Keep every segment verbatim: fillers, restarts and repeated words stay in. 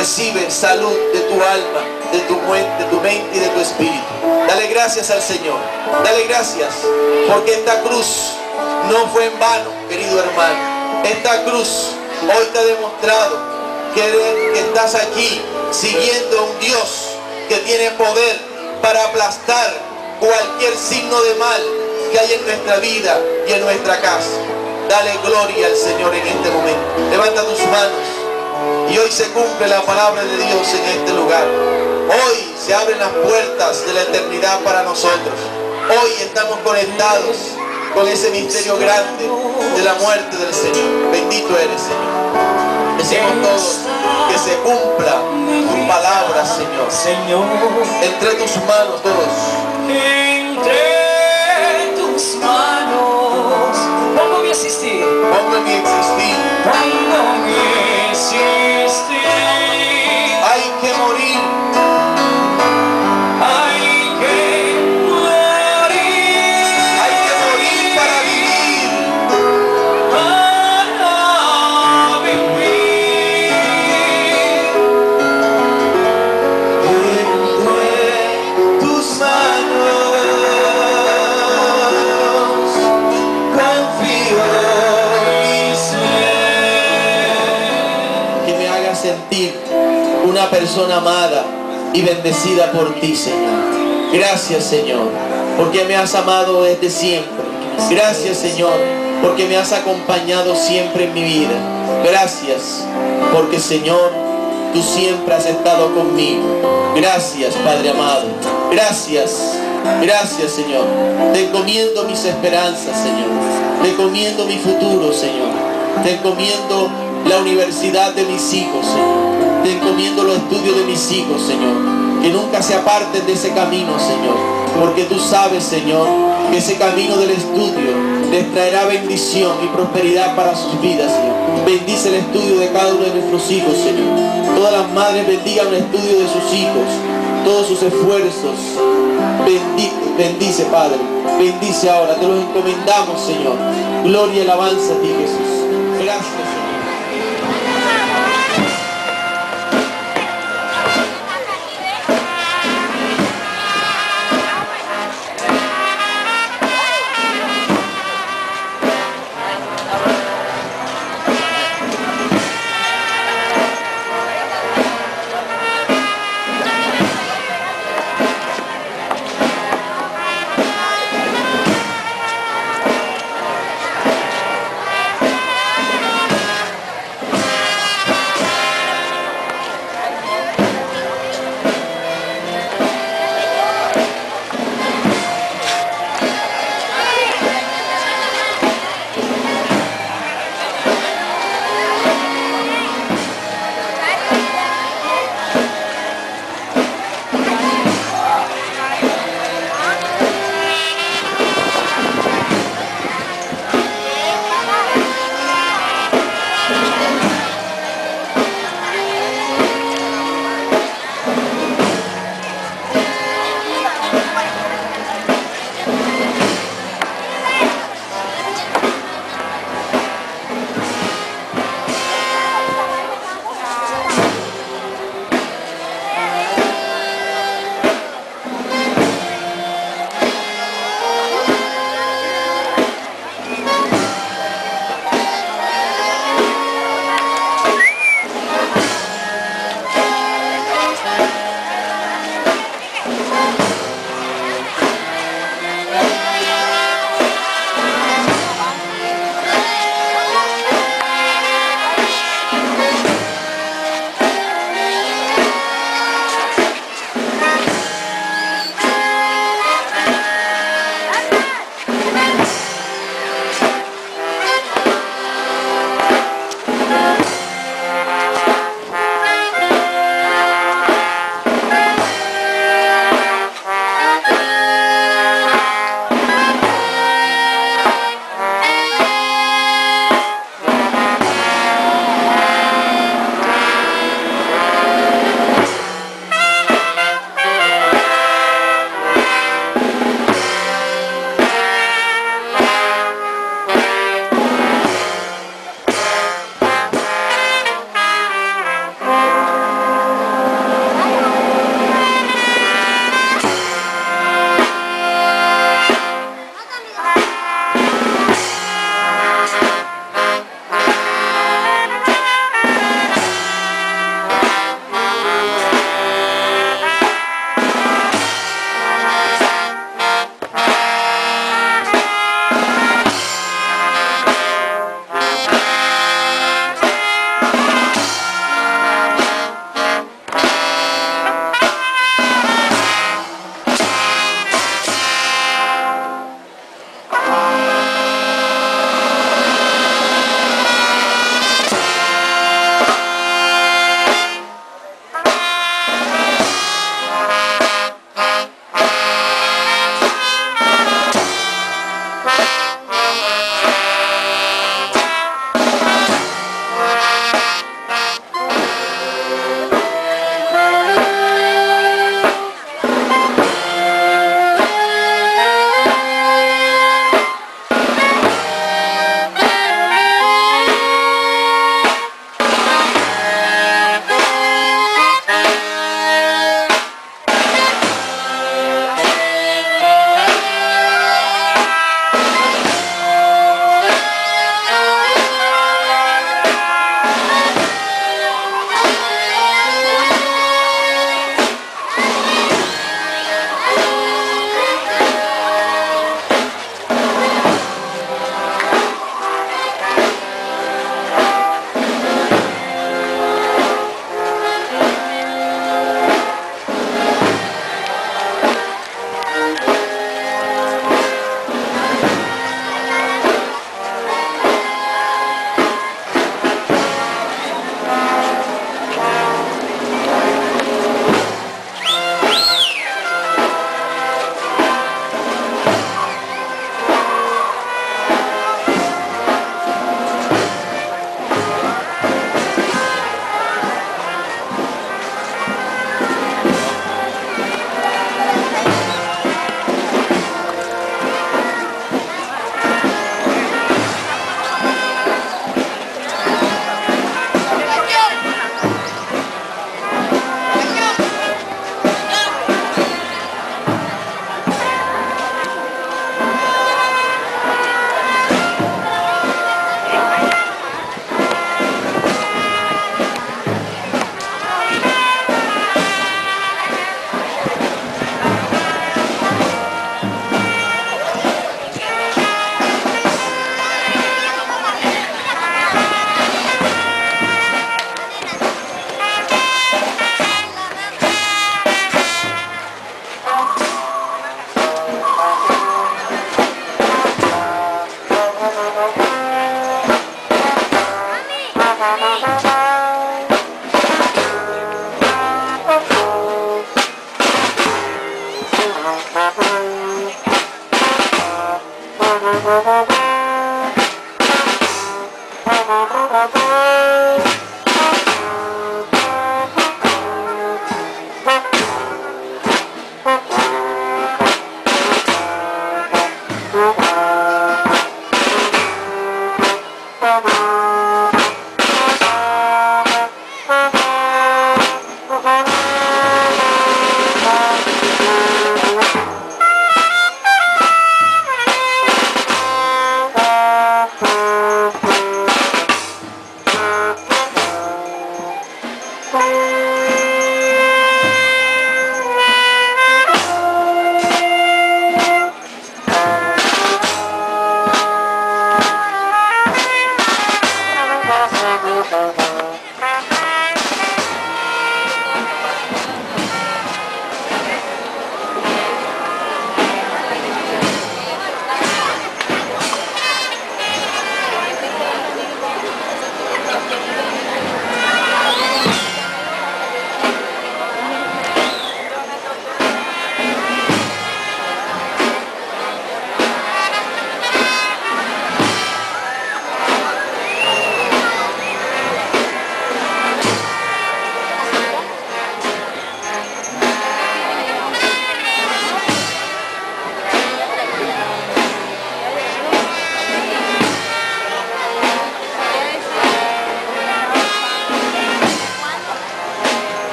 recibe salud de tu alma, de tu, de tu mente y de tu espíritu. Dale gracias al Señor. Dale gracias porque esta cruz no fue en vano, querido hermano. Esta cruz hoy te ha demostrado que, que estás aquí siguiendo a un Dios que tiene poder para aplastar cualquier signo de mal que hay en nuestra vida y en nuestra casa. Dale gloria al Señor en este momento. Levanta tus manos y hoy se cumple la palabra de Dios en este lugar. Hoy se abren las puertas de la eternidad para nosotros. Hoy estamos conectados con ese misterio grande de la muerte del Señor. Bendito eres, Señor. Decimos todos que se cumpla tu palabra, Señor. Señor, entre tus manos todos. Entre tus manos. Pongo mi existir. Pongo mi existir. Pongo mi existir. Hay que morir. Hay que morir. Hay que morir para vivir. Para vivir. Entre tus manos confío mi ser. Que me haga sentir una persona amada y bendecida por ti, Señor. Gracias, Señor, porque me has amado desde siempre. Gracias, Señor, porque me has acompañado siempre en mi vida. Gracias, porque, Señor, tú siempre has estado conmigo. Gracias, Padre amado. Gracias, gracias, Señor. Te encomiendo mis esperanzas, Señor. Te encomiendo mi futuro, Señor. Te encomiendo la universidad de mis hijos, Señor. Te encomiendo los estudios de mis hijos, Señor. Que nunca se aparten de ese camino, Señor. Porque tú sabes, Señor, que ese camino del estudio les traerá bendición y prosperidad para sus vidas, Señor. Bendice el estudio de cada uno de nuestros hijos, Señor. Todas las madres bendigan el estudio de sus hijos, todos sus esfuerzos. Bendice, bendice, Padre. Bendice ahora. Te los encomendamos, Señor. Gloria y alabanza a ti, Jesús. Gracias, Señor.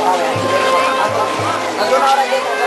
Alguna hora llego.